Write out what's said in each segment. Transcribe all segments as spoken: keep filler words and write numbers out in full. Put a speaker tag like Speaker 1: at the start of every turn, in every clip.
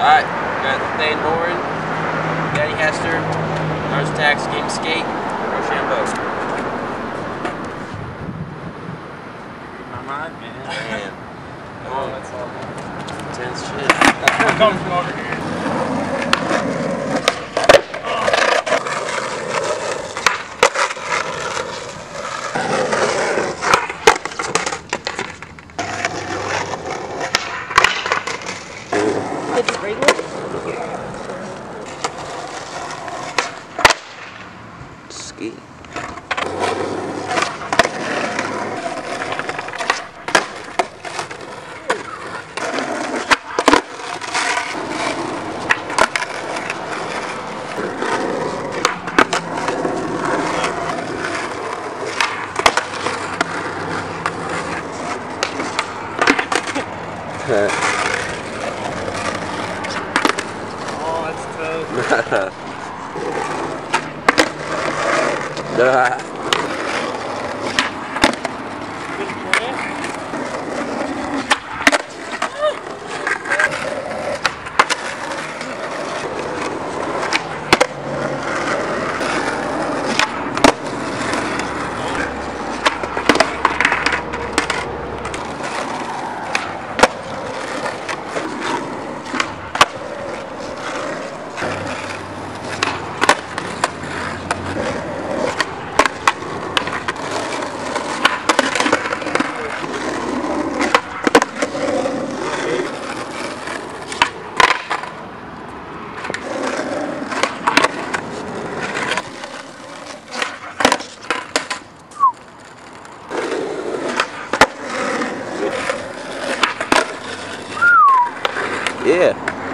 Speaker 1: Alright, we got Thane Morin, Danny Hester, Mars Attacks, Game Skate, Rochambeau.
Speaker 2: My mind, man.
Speaker 1: Man.
Speaker 2: Oh, that's all.
Speaker 1: Intense shit.
Speaker 2: I'm coming from over here.
Speaker 3: It's regular?
Speaker 1: Ski.
Speaker 2: Oh, that's tough.
Speaker 1: Ah. Yeah.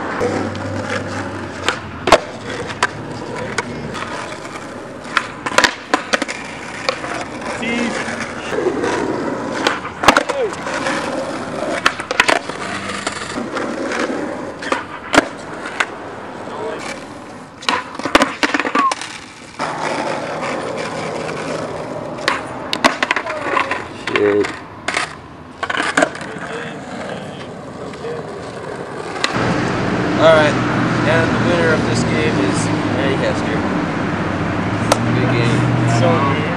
Speaker 1: Shit. Alright, and the winner of this game is Danny Hester. Good game.
Speaker 2: So good.